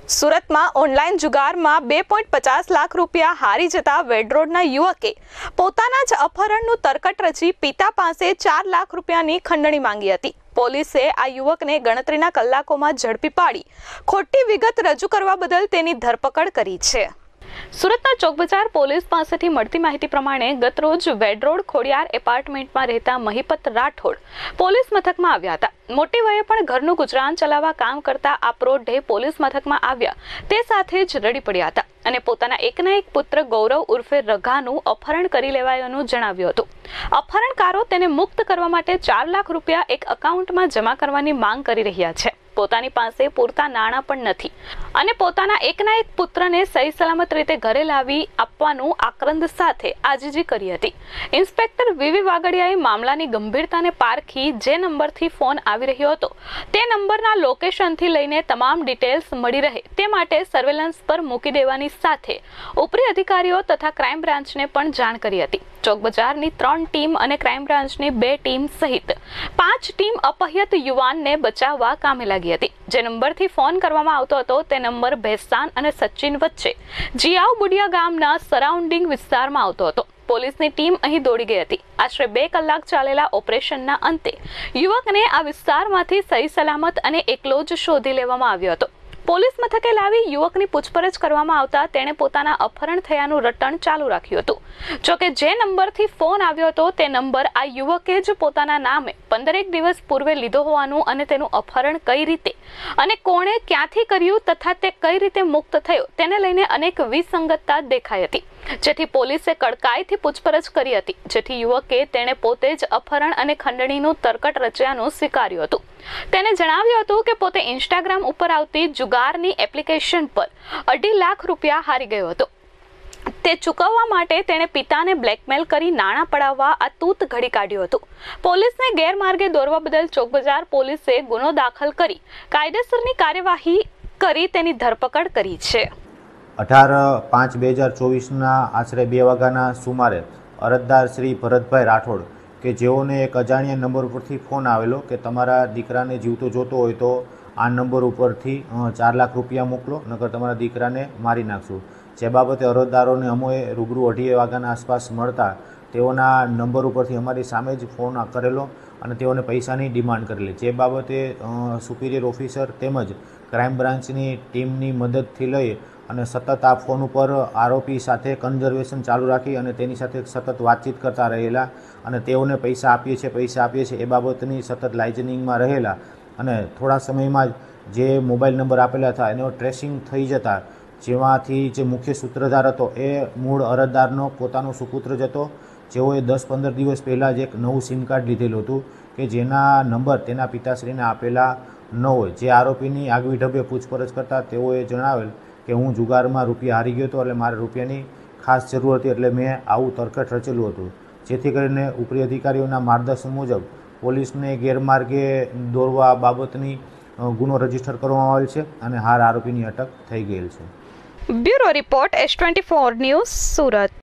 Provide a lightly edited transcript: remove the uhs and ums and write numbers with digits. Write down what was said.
સુરતમાં ઓનલાઈન જુગારમાં 2.50 લાખ રૂપિયા હારી જતા વેડરોડના યુવકે પોતાના જ અપહરણનું તરકટ રચી પિતા પાસે 4 લાખ રૂપિયાની ખંડણી માંગી હતી। પોલીસે આ યુવકને ગણતરીના કલાકોમાં ઝડપી પાડી ખોટી વિગત રજૂ કરવા બદલ તેની ધરપકડ કરી છે। સુરતના ચોકબજાર પોલીસ પાસેથી મળતી માહિતી પ્રમાણે ગતરોજ વેડરોડ ખોડિયાર એપાર્ટમેન્ટમાં રહેતા મહિપત રાઠોડ પોલીસ મથકમાં આવ્યા હતા। મોટી વયે પણ ઘરનું ગુજરાન ચલાવવા કામ કરતા આ પ્રોઢે પોલીસ મથકમાં આવ્યા તે સાથે જ રડી પડ્યા હતા અને પોતાના એકના એક પુત્ર ગૌરવ ઉર્ફે રઘાનું અપહરણ કરી લેવાયાનું જણાવ્યું હતું। અપહરણકારો તેને મુક્ત કરવા માટે 4 લાખ રૂપિયા એક એકાઉન્ટમાં જમા કરવાની માંગ કરી રહ્યા છે। પોતાની પાસે પૂરતા નાણાં પણ નથી અને પોતાના એકના એક પુત્રને સહી સલામત રીતે ઘરે લાવી આપવાનું આક્રંદ સાથે આજીજી કરી હતી। ઇન્સ્પેક્ટર વીવી વાગડિયાએ મામલાની ગંભીરતાને પારખી જે નંબરથી ફોન આવી રહ્યો હતો તે નંબરના લોકેશનથી લઈને તમામ ડિટેલ્સ મળી રહે તે માટે સર્વેલન્સ પર મૂકી દેવાની સાથે ઉપરી અધિકારીઓ તથા ક્રાઇમ બ્રાન્ચને પણ જાણ કરી હતી। ચોકબજારની 3 ટીમ અને ક્રાઇમ બ્રાન્ચની 2 ટીમ સહિત 5 ટીમ અપહ્યત યુવાનને બચાવવા કામે લાગી હતી। જે નંબરથી ફોન કરવામાં આવતો હતો તે નંબર ભેસ્તાન અને સચિન વચ્ચે જીયાવ બુડિયા ગામના સરાઉન્ડિંગ વિસ્તારમાં આવતો હતો। પોલીસની ટીમ અહીં દોડી ગઈ હતી। આશરે 2 કલાક ચાલેલા ઓપરેશનના અંતે યુવકને આ વિસ્તારમાંથી સહી સલામત અને એકલો જ શોધી લેવામાં આવ્યો હતો। પોલીસ મથકે લાવી યુવકની પૂછપરછ કરવામાં આવતા તેણે પોતાના અપહરણ થયાનું રટણ ચાલુ રાખ્યું હતું। જોકે જે નંબરથી ફોન આવ્યો હતો તે નંબર આ યુવકે જ પોતાના નામે 15 દિવસ પૂર્વે લીધો હોવાનું અને તેનું અપહરણ કઈ રીતે અને કોણે ક્યાંથી કર્યું તથા તે કઈ રીતે મુક્ત થયો તેને લઈને અનેક વિસંગતતા દેખાઈ હતી, જેથી પોલીસે કડકાઈથી પૂછપરછ કરી હતી, જેથી યુવકે તેણે પોતે જ અપહરણ અને ખંડણીનું તરકટ રચ્યાનું સ્વીકાર્યું હતું। તેને જણાવ્યું હતું કે પોતે ઇન્સ્ટાગ્રામ ઉપર આવતી જુગારની એપ્લિકેશન પર 2.5 લાખ રૂપિયા હારી ગયો હતો। તે ચૂકવવા માટે તેણે પિતાને બ્લેકમેલ કરી નાણાં પડાવવા આ તૂત ઘડી કાઢ્યું હતું। પોલીસને ગેરમાર્ગે દોરવા બદલ ચોકબજાર પોલીસે ગુનો દાખલ કરી કાયદેસરની કાર્યવાહી કરી તેની ધરપકડ કરી છે। 18/5/2024ના આશરે 2 વાગ્યાના સુમારે અરજદાર શ્રી ભરતભાઈ રાઠોડ કે જેઓને એક અજાણ્યા નંબર ઉપરથી ફોન આવેલો કે તમારા દીકરાને જીવતો જોતો હોય તો આ નંબર ઉપરથી 4 લાખ રૂપિયા મોકલો, નકર તમારા દીકરાને મારી નાખશું। જે બાબતે અરજદારોને અમોએ રૂબરૂ 2:30 વાગ્યાના આસપાસ મળતા તેઓના નંબર ઉપરથી અમારી સામે જ ફોન કરેલો અને તેઓને પૈસાની ડિમાન્ડ કરેલી। જે બાબતે સુપિરિયર ઓફિસર તેમજ ક્રાઇમ બ્રાન્ચની ટીમની મદદથી લઈ અને સતત આ ફોન ઉપર આરોપી સાથે કન્ઝર્વેશન ચાલુ રાખી અને તેની સાથે સતત વાતચીત કરતા રહેલા અને તેઓને પૈસા આપીએ છીએ એ બાબતની સતત લાઇઝનિંગમાં રહેલા અને થોડા સમયમાં જે મોબાઈલ નંબર આપેલા હતા એનો ટ્રેસિંગ થઈ જતા જેમાંથી જે મુખ્ય સૂત્રધાર હતો એ મૂળ અરજદારનો પોતાનો સુપુત્ર જ હતો, જેઓએ 10-15 દિવસ પહેલાં જ એક નવું સિમ કાર્ડ લીધેલું હતું કે જેના નંબર તેના પિતાશ્રીને આપેલા ન હોય। જે આરોપીની આગવી ઢબે પૂછપરછ કરતાં તેઓએ જણાવેલ કે હું જુગારમાં રૂપિયા હારી ગયો હતો એટલે મારે રૂપિયાની ખાસ જરૂર હતી એટલે મેં આવું તરકટ રચેલું હતું, જેથી કરીને ઉપરી અધિકારીઓના માર્ગદર્શન મુજબ પોલીસને ગેરમાર્ગે દોરવા બાબતની ગુનો રજીસ્ટર કરવામાં આવેલ છે અને હાલ આરોપીની અટક થઈ ગયેલ છે। Bureau report S24 news Surat.